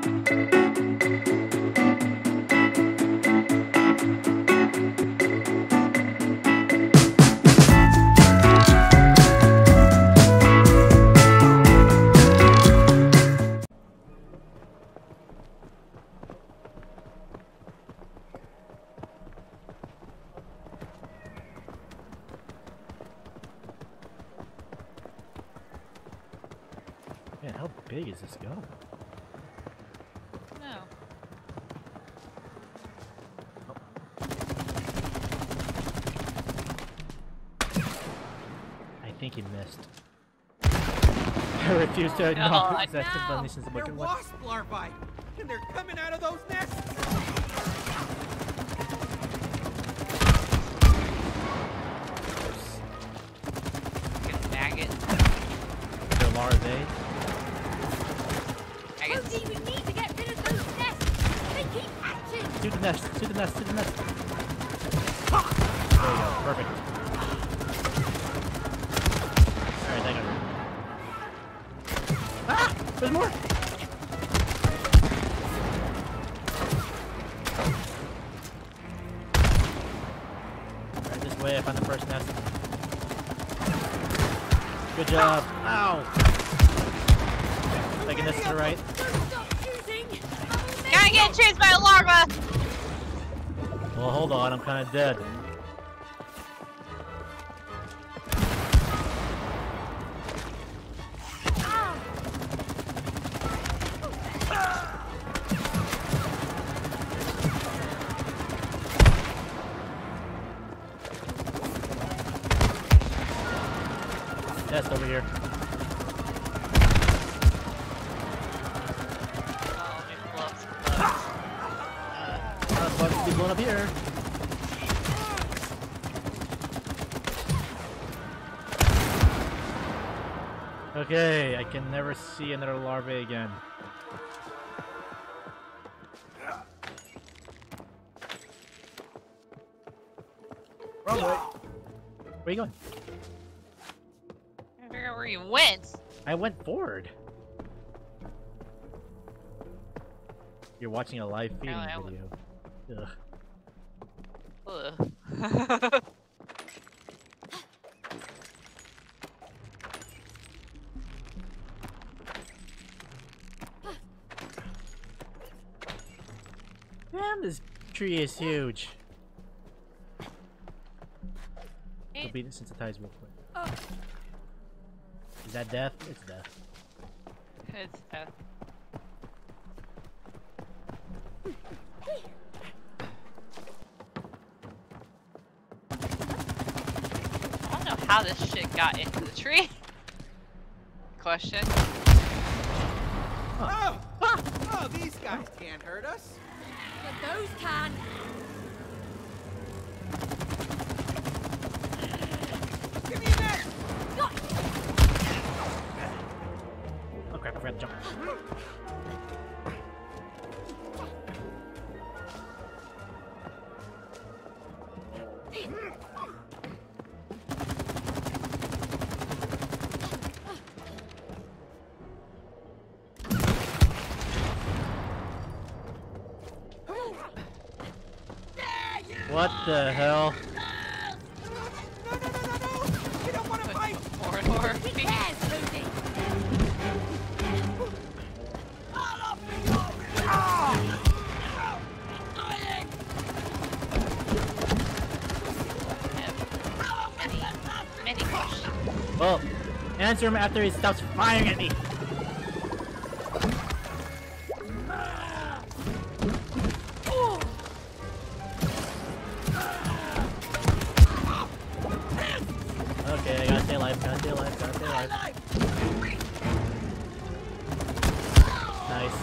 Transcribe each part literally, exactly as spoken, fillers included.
Man, how big is this gun? No. I think he missed. I refuse to acknowledge Oh, that no. explanations of They're what. wasp larvae, and they're coming out of those nests. Fucking maggot. The larvae. Maggots. Cody, we need to get rid of those nests. They keep hatching. To the nest, to the nest, to the nest. There we go, perfect. Alright, that got it. Ah! There's more! Alright, this way I found the first nest. Good job. Ow! Taking this to the right. Don't stop shooting. Gotta get chased by a larva! Well, hold on, I'm kind of dead. Nest over here. Oh, it blows. Uh, bugs be blown up here. Okay, I can never see another larvae again. Wrong way. Where are you going? I figure out where you went. I went forward. You're watching a live feeding Apparently I w- video. Ugh. Ugh. Damn, this tree is huge. Hey. I'll be desensitized real quick. Is that death? It's death. It's uh, I don't know how this shit got into the tree. Question. Oh, oh, these guys can't hurt us. But those can. Give me that. Oh crap, I forgot to jump. What the hell? No, no, no, no, no. We don't want to fight. Corridor. Keep theirs, Cody. Many questions. Well, answer him after he stops firing at me. Okay, I gotta stay alive, gotta stay alive, gotta stay alive. Nice.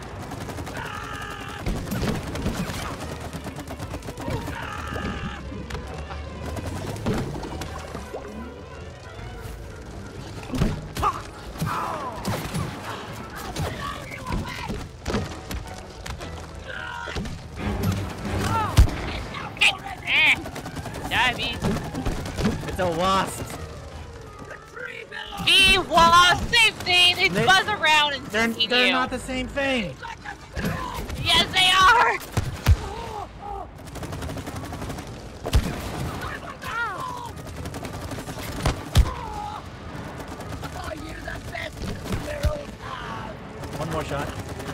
Eh. Diving. It's a wasp. He was same thing. They They- buzz around and They're, sting they're you. not the same thing. Yes, they are! One more shot.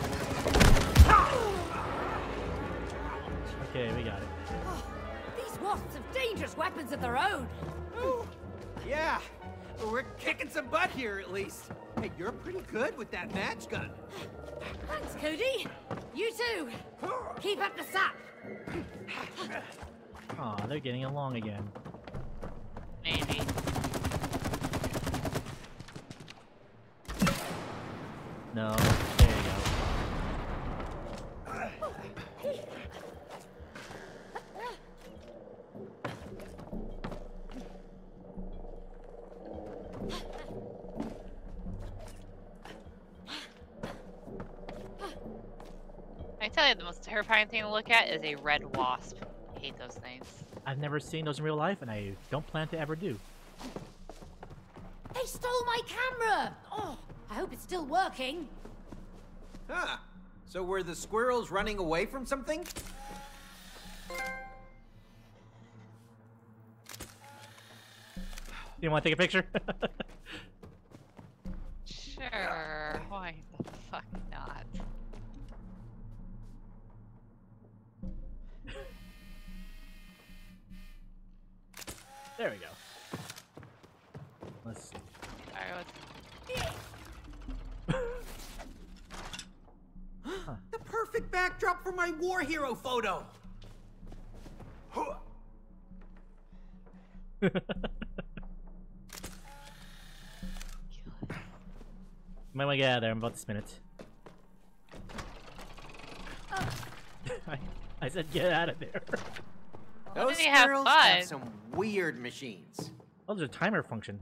Okay, we got it. These wasps have dangerous weapons of their own. Ooh, yeah, well, we're kicking some butt here at least. Hey, you're pretty good with that match gun. Thanks, Cody. You too. Keep up the sap. Aw, they're getting along again. Maybe. No, there you go. I tell you, the most terrifying thing to look at is a red wasp. I hate those things. I've never seen those in real life, and I don't plan to ever do. They stole my camera. Oh, I hope it's still working. Huh. So were the squirrels running away from something? You want to take a picture? Sure. Why the fuck not? There we go. Let's see. Alright, Huh. The perfect backdrop for my war hero photo. Might want to get out of there. I'm about to spin it. I, I said get out of there. Those did he have squirrels fun? have some weird machines. Oh, there's a timer function.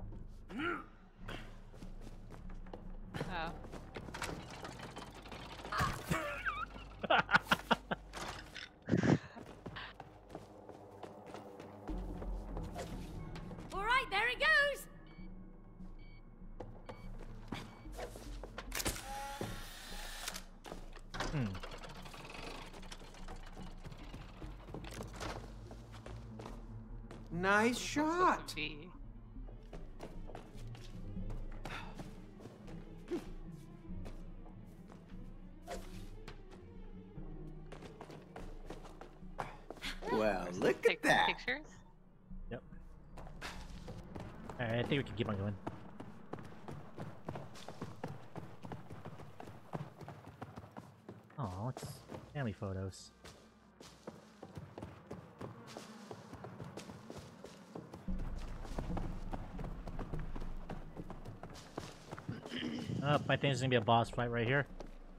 oh. All right, there it goes. Hmm. Nice shot. Be. Well, look Take at that. pictures. Yep. Alright, I think we can keep on going. Oh, it's family photos. Oh, I think there's gonna be a boss fight right here.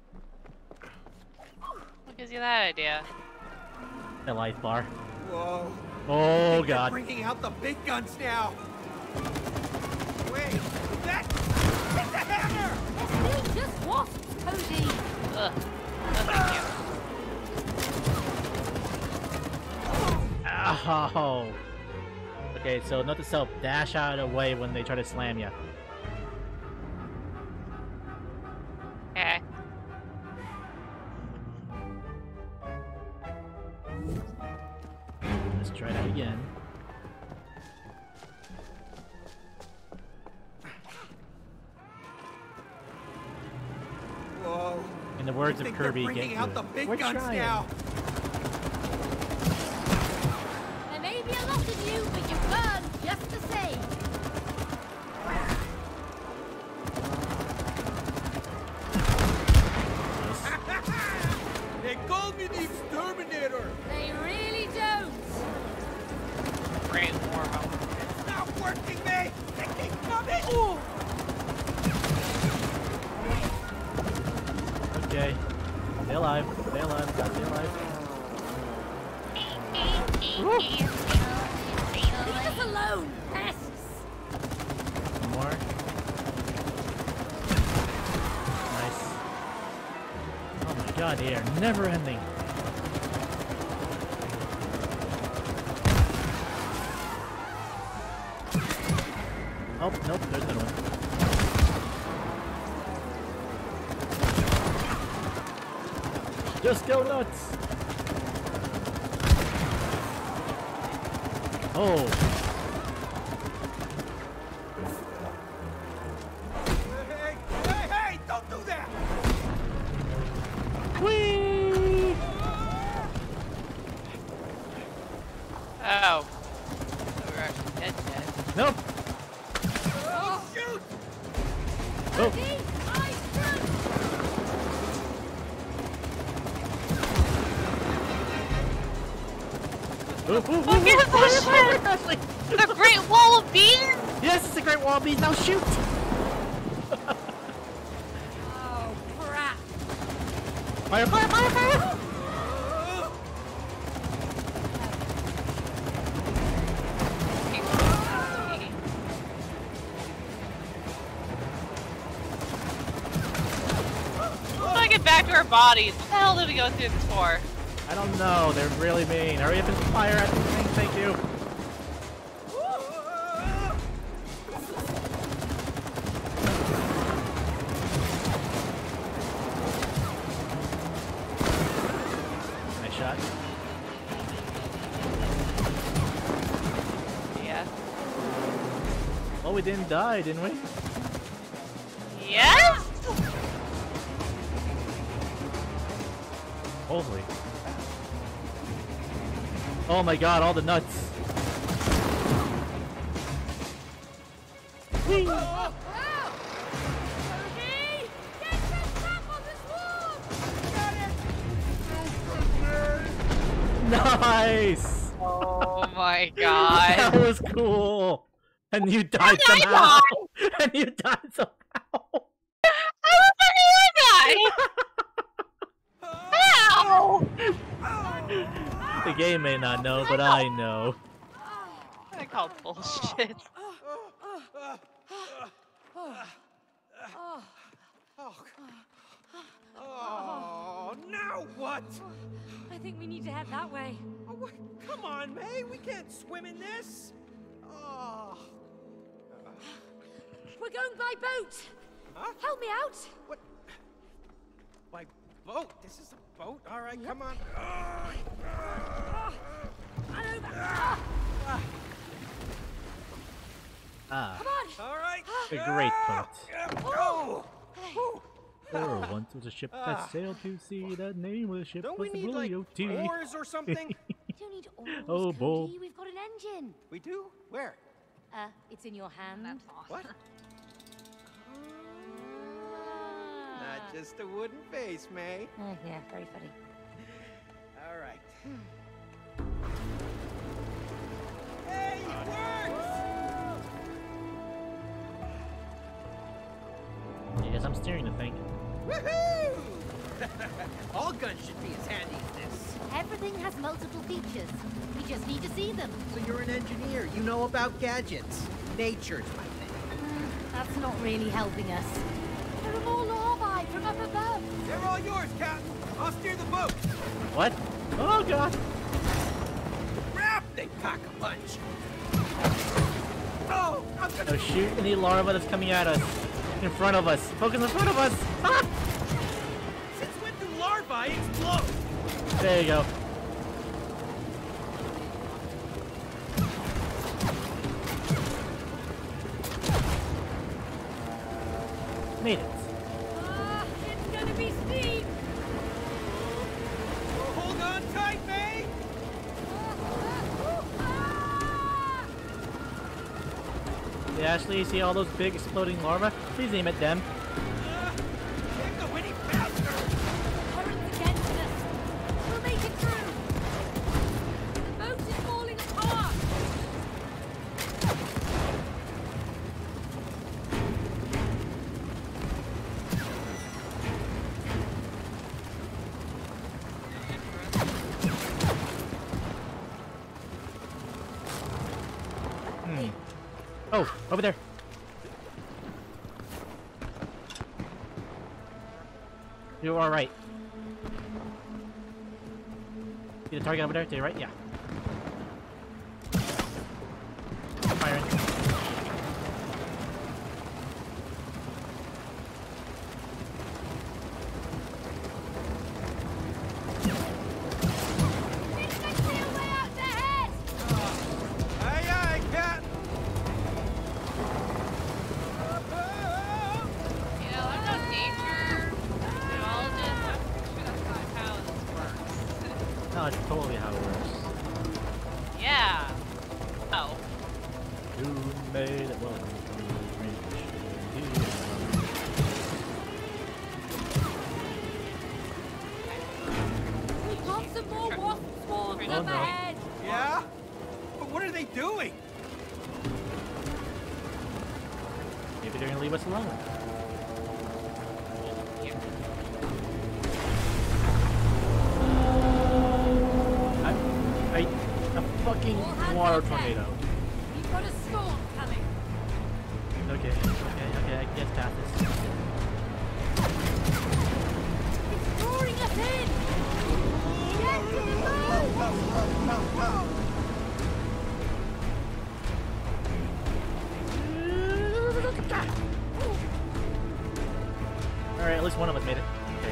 What gives you that idea? The life bar. Whoa. Oh They're god. bringing out the big guns now. Wait, that it's a hammer. They're still just wasps, Cody. Ugh. No, thank you. Ow. Okay, so note to self, dash out of the way when they try to slam you. Okay. Let's try that again. Whoa. In the words I of think Kirby, they're bringing get out good. the big We're guns trying. now. There may be a lot of you, but you burn just the same. They call me the exterminator. They really don't. Great war moment. It's not working, mate. They keep coming. Ooh. Okay. Stay alive. Stay alive. Gotta stay alive. Leave us alone, pests. One more. Nice. Oh my god, they are never ending. Oh, nope, there's another one. Just go nuts! Oh! Hey, hey, hey! Don't do that! Whee! Oh. We're dead, dead. Nope! Oh, shoot! Oh! Ooh, ooh, ooh, What is ooh, this ooh, shit? Ashley. The Great Wall of Beans? Yes, it's a great wall of bees. Now shoot! Oh, crap. Fire, fire, fire, fire! Let's not get back to our bodies. What the hell did we go through this for? I don't know. They're really mean. Hurry up and fire at the thing. Thank you. Nice shot. Yeah. Well, we didn't die, didn't we? Yes? Holy. Oh my god, all the nuts. Whee! Oh, oh. Cody, get the top on this wall! Nice! Oh my That god. was cool! And you died How did I somehow! And you died somehow! How the fuck did I die? How? The game may not know, but I know. I call bullshit. Oh, now what? I think we need to head that way. Oh, what? Come on, May. We can't swim in this. Oh. We're going by boat. Huh? Help me out. What? By boat? This is a boat? All right, come on. Ah, And over. Ah, Ah, come on. all right. a great boat. Oh. There once was a ship that sailed to sea. That name of the ship Don't was we the need like Willie O T. oars or something? We don't need oars, Oh, Cody. bull. We've got an engine. We do? Where? Uh, it's in your hand. That's awesome. What? Not just a wooden face, May. Oh, yeah, very funny. All right. Hey, it works! Yes, I'm steering the thing. Woohoo! All guns should be as handy as this. Everything has multiple features. We just need to see them. So you're an engineer. You know about gadgets. Nature's my thing. That's not really helping us. There are more larvae from up above. They're all yours, Captain. I'll steer the boat. What? Oh god! Crap! They pack a punch. Oh, I'm gonna... No, shoot any larva that's coming at us. In front of us. Focus in front of us! Ah! Since when do larvae explode? There you go. Made it. Ah, it's gonna be steep. Hold on tight, May. Ah! Hey, Ashley, you see all those big exploding larvae? Please aim at them. Uh, can't go any faster. Current's against us. We'll make it through. The boat is falling apart. Hmm. Oh, over there. You are right. See the target over there? To your right? Yeah. Firing. No, it's totally how it works. Yeah. Oh. Who made it? Well, We've got some more wasp swarms Oh, up no. ahead. Yeah? But what are they doing? maybe they're gonna leave us alone. Here. I, I, a fucking All hands water on deck. tornado. You've got a storm coming. Okay, okay, okay, I can get past this. It's drawing us in. Get to the boat. Alright, at least one of us made it. Okay.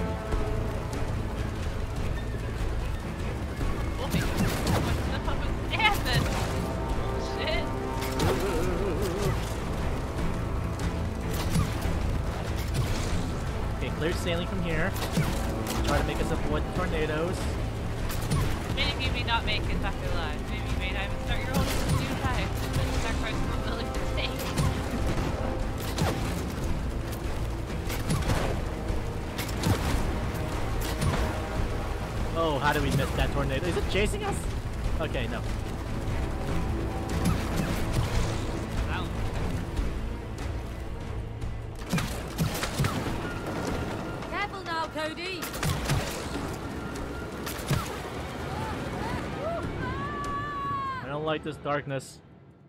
What the fuck was happening? Shit. Okay, clear sailing from here. Try to make us avoid the tornadoes. Many of you may not make it back alive. Maybe you may not even start your own new life. Sacrifice mobility for the sake. Oh, how did we miss that tornado? Is it chasing us? Okay, no. Wow. Careful now, Cody. I don't like this darkness.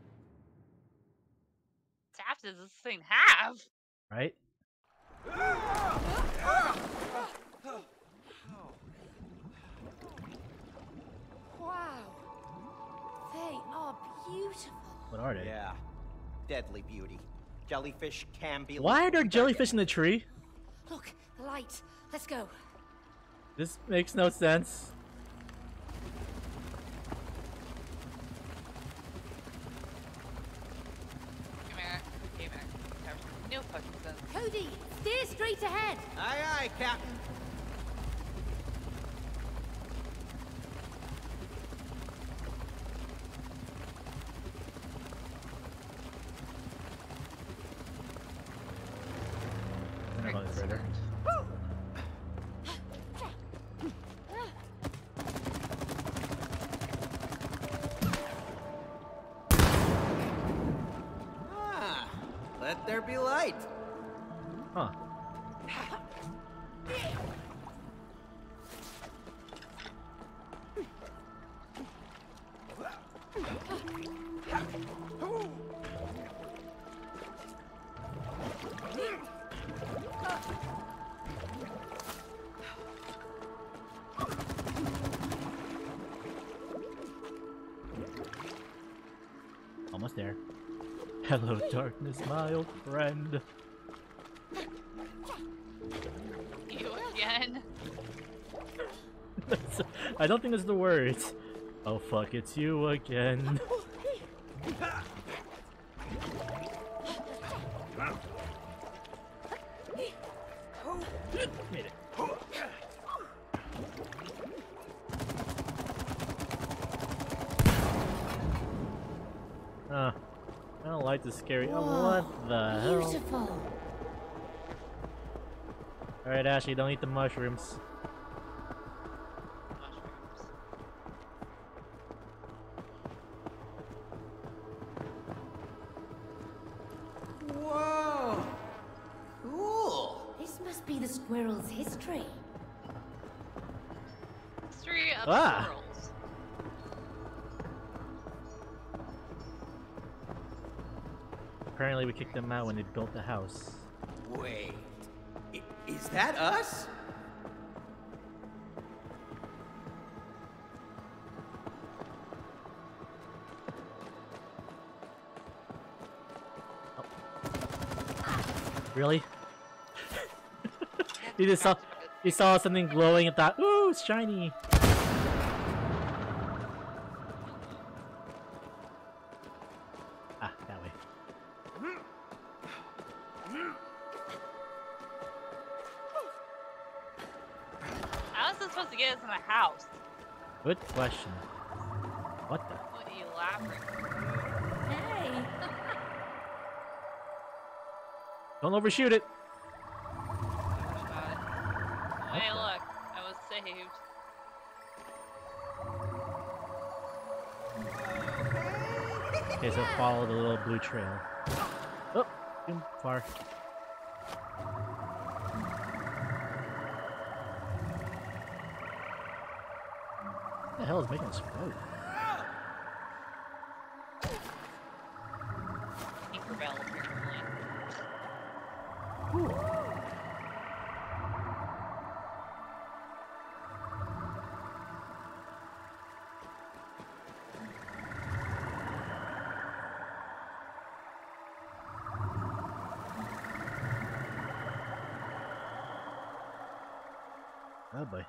Taps does this thing have? Right? Wow. They are beautiful. What are they? Yeah. Deadly beauty. Jellyfish can be. Why are there jellyfish in the tree? Look, the light. Let's go. This makes no sense. Come here. Come here. There's no fucking sense. Cody, steer straight ahead. Aye, aye, Captain. I don't know this radar. Ah, let there be light. Huh. Almost there. Hello, darkness, my old friend. You again. I don't think that's the words. Oh fuck, it's you again. Made it. Uh, I don't like this scary. Oh, what the hell? Beautiful. Alright, Ashley, don't eat the mushrooms. Mushrooms. Whoa. Cool. This must be the squirrel's history. History of Ah. squirrels. Apparently we kicked them out when they built the house. Wait. I- is that us? Really? he just saw he saw something glowing and thought, ooh, it's shiny. Ah, that way. How is this supposed to get us in the house? Good question. What the? What elaborate. Hey! Don't overshoot it. Hey, look, I was saved. Okay, so follow the little blue trail. Oh, too far. What the hell is making a sprout? Tinkerbell, apparently. Ooh. Oh boy.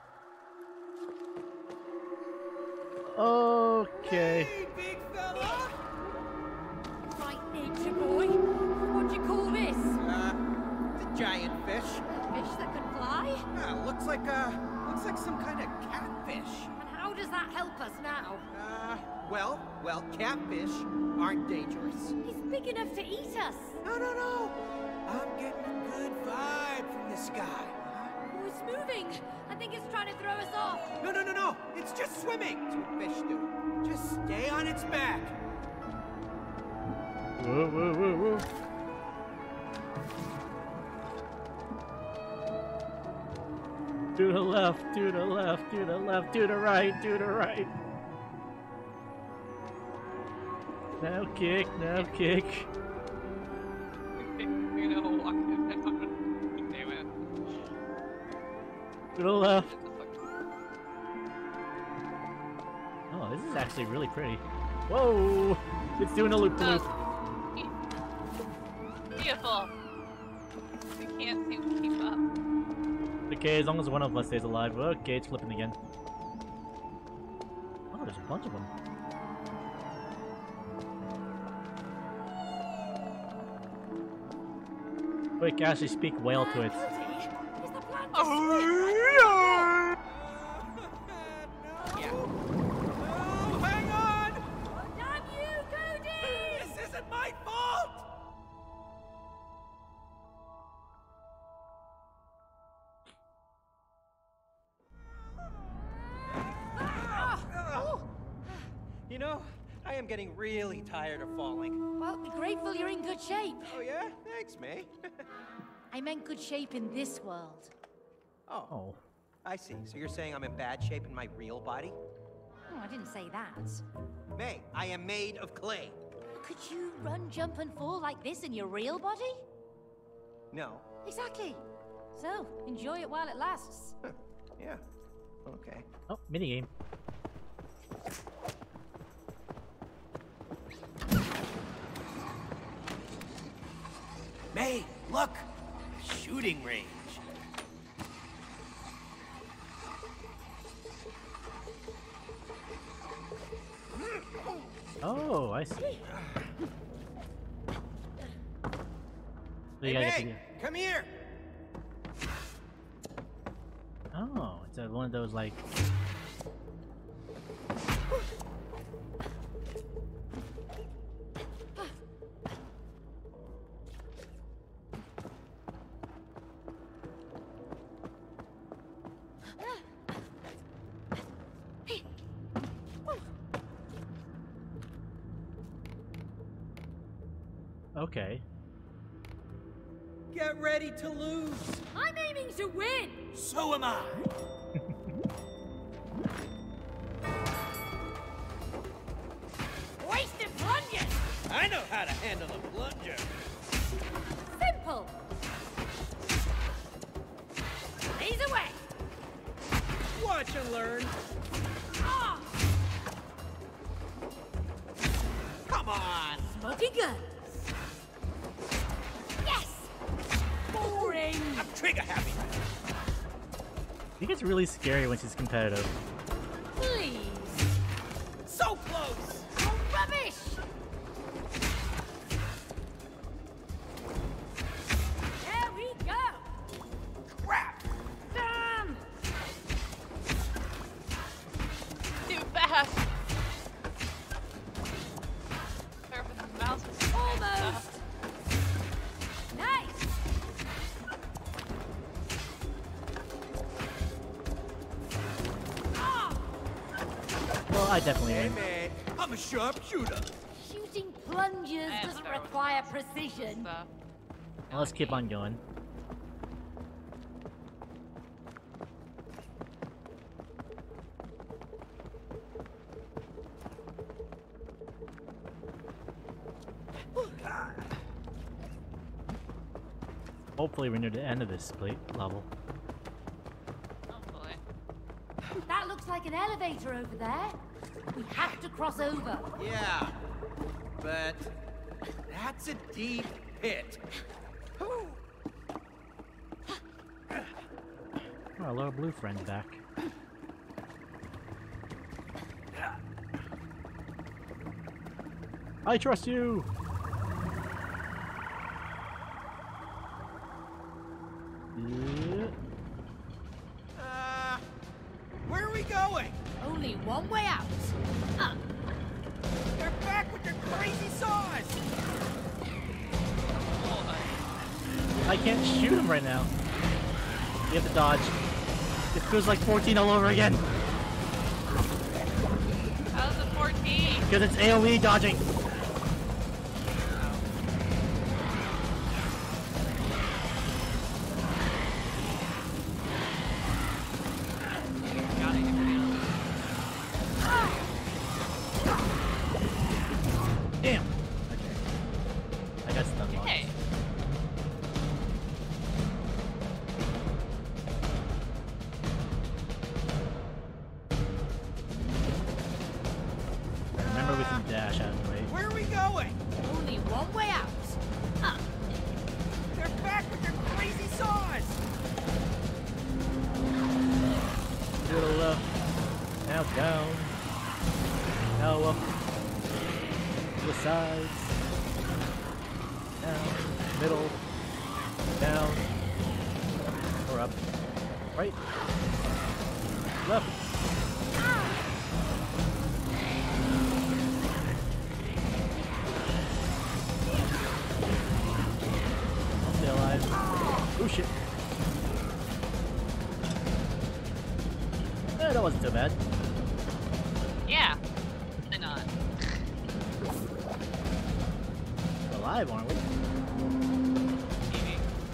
Okay. Hey, big fella! Right, nature boy. What do you call this? Uh, the giant fish. Fish that can fly? Uh, looks like uh, looks like some kind of catfish. And how does that help us now? Uh, well, well, catfish aren't dangerous. He's big enough to eat us. No, no, no. I'm getting a good vibe from this guy. Oh, it's moving. I think it's trying to throw us off. No, no, no, no. It's just swimming. That's what fish do. Just stay on its back. Whoa, whoa, whoa, whoa. To the left, to the left, to the left, to the right, to the right. Now kick, now kick. You're gonna walk it down. Damn it. To the left. What the fuck? Oh, this is actually really pretty. Whoa! It's doing a loop-de-loop. Oh. Beautiful. We can't seem to keep up. Okay, as long as one of us stays alive. Okay, it's flipping again. Oh, there's a bunch of them. Quick, Ashley, speak whale to it. Cody, is the plan to Oh, Yeah. no, hang on! Damn you, Cody! This isn't my fault! Oh. You know, I am getting really tired of falling. Well, be grateful you're in good shape. Oh yeah? Thanks, May. I meant good shape in this world. Oh, Oh. I see. So you're saying I'm in bad shape in my real body? Oh, I didn't say that. May, I am made of clay. Could you run, jump, and fall like this in your real body? No. Exactly. So, enjoy it while it lasts. Huh. Yeah. Okay. Oh, minigame. May, look! A shooting range. Oh, I see. So you Hey, gotta get May, the- come here! Oh, it's a, one of those like. Okay. Get ready to lose! I'm aiming to win! So am I! Wasted plunges! I know how to handle a plunger! Simple! Blaze away! Watch and learn! Ah! Come on! Smoking guns! Yes! Boring! I'm trigger happy! She gets really scary when she's competitive. Please! So close! Oh, rubbish! There we go! Crap! Damn! Do Well, I definitely Hey win. man, I'm a sharpshooter. Shooting plungers I am doesn't Star Wars. require precision. So, Well, let's keep on going. Hopefully we're near the end of this plate level. hopefully. That looks like an elevator over there. We have to cross over. Yeah, but that's a deep pit. Oh, our little blue friend's back. I trust you! Yeah. Uh, where are we going? Only one way out. Up. They're back with their crazy saws. I can't shoot him right now. You have to dodge. It feels like fourteen all over again. How's the fourteen? Because it's AoE dodging. Got it. Damn. Okay. I got stun locked. Hey. Remember we can dash out of the way. Where are we going? Only one way out. Up. They're back with their crazy saws. To the left. Now down. Now up. To the sides. Down. Middle. Down. Or up. Right. Left. I'll stay alive. Oh shit. Eh, that wasn't so bad. Yeah. Why not? Alive, aren't we? Maybe.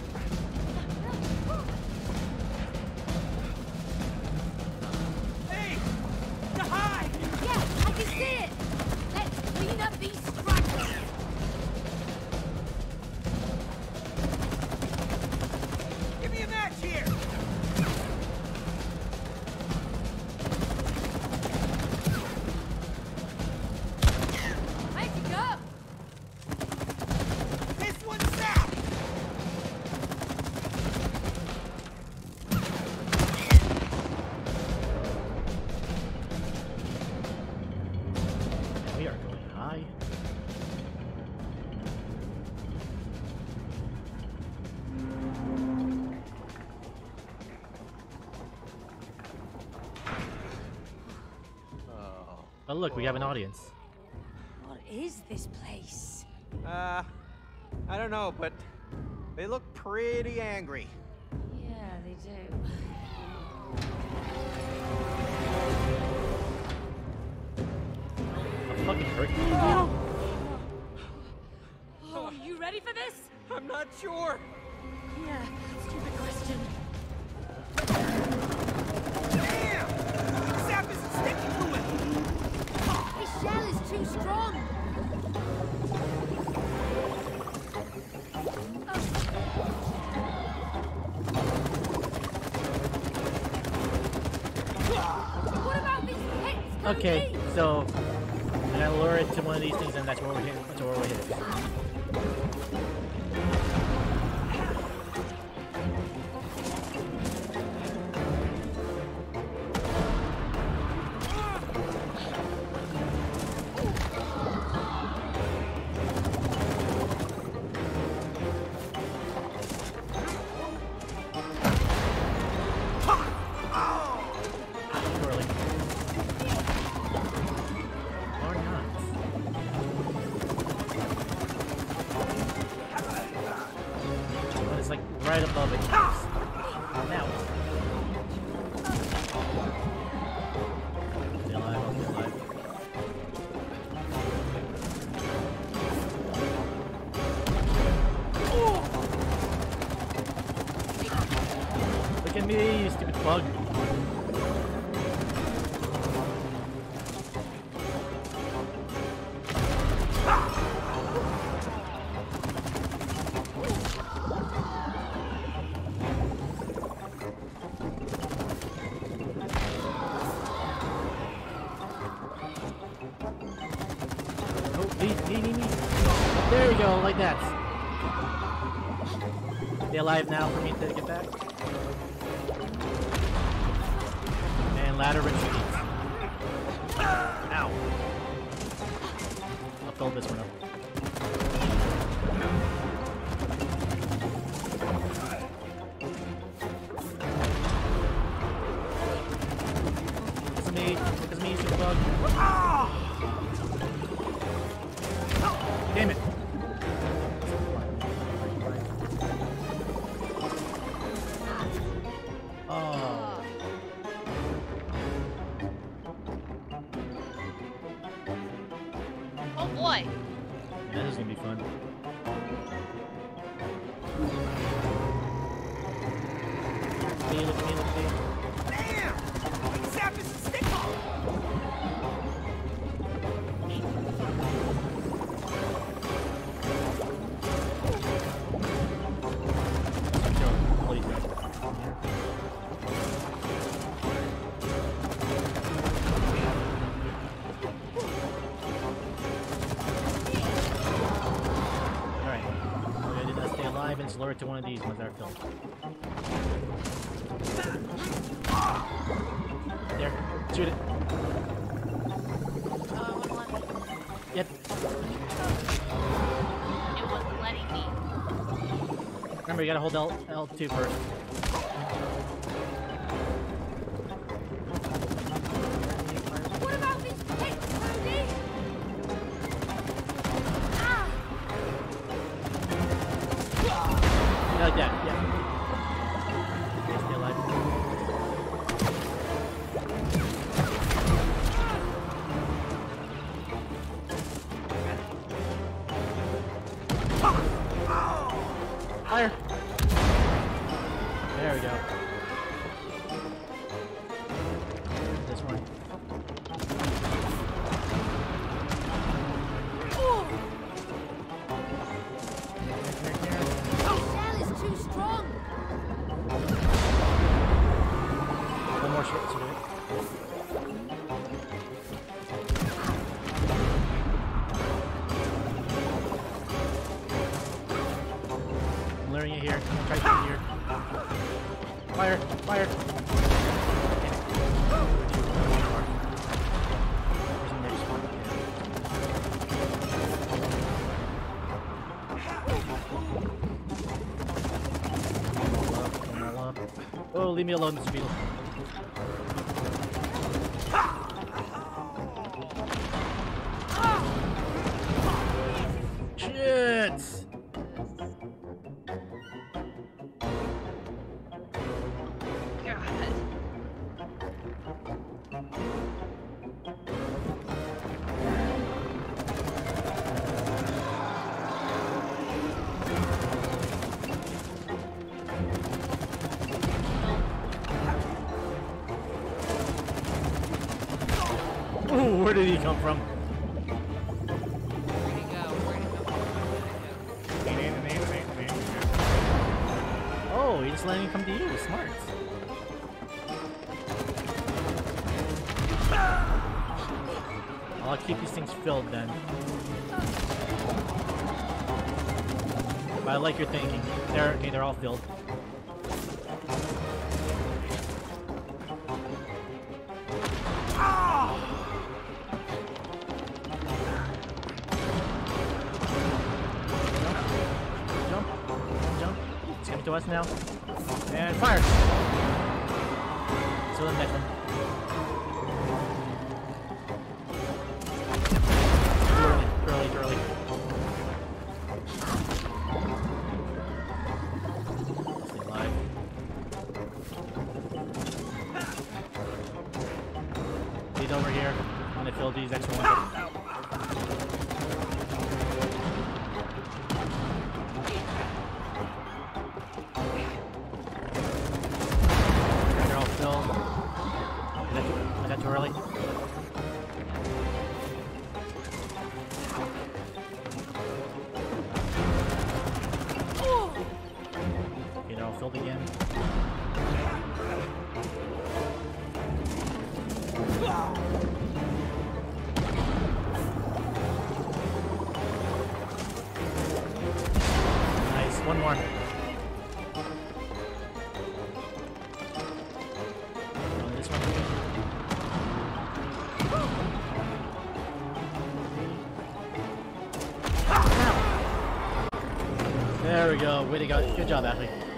Hey, to hide. Yeah, I can see it. Let's clean up these stragglers. Give me a match here. Where'd you go? This one's south. We are going high. Oh. Oh look, we have an audience. What is this place? Uh, I don't know, but they look pretty angry. Yeah, they do. A fucking hurricane. Oh, you ready for this? I'm not sure. Yeah, stupid question. Damn! The sap isn't sticking to it. This shell is too strong. What about these pits? Can Okay, we leave? so I'm gonna lure it to one of these things, and that's where we're hitting. That's where we're hitting. Twirling. Or not. But it's like right above it. Now. Stay alive, I'll stay alive. Knee, knee, knee, knee. There you go, like that. Stay alive now for me to get back. And ladder retreats. Ow. I'll fill this one up. Look at me, look at me, Superbug. Damn it. Oh. Oh boy. Yeah, this is gonna be fun. Look at me, look at me, look at me. Damn! Zap is a stick ball! Please, alright. Okay, did that stay alive and slur it to one of these ones that are filled. There. Shoot it. Oh, it wouldn't let me. Yep. It wasn't letting me. Remember, you gotta hold L L2 first. What about this pit, Cody? Ah! Yeah, like that, yeah. Okay, stay alive. Fire! There we go. This one. Shell is too strong. One more shot to do it. I'm luring it here. Try to get it here. Fire! Fire! Where's the next one? Come on, come on. Oh, leave me alone, Mister Beetle. Shit! God. Ooh, where did he come from? Where'd he go? Where'd he go? Oh, he just letting him come to you. Smart. I'll keep these things filled then. But I like your thinking. They're okay. They're all filled. Jump, jump. It's coming to us now. And fire. So the next one. Too early, too early, too early. Stay alive. Lead over here. I'm gonna fill these extra ones. They're all filled. Is that too, is that too early? Okay, they're all filled again. one more. Oh, this one. Ow. There we go. Way to go. Good job, Ashley.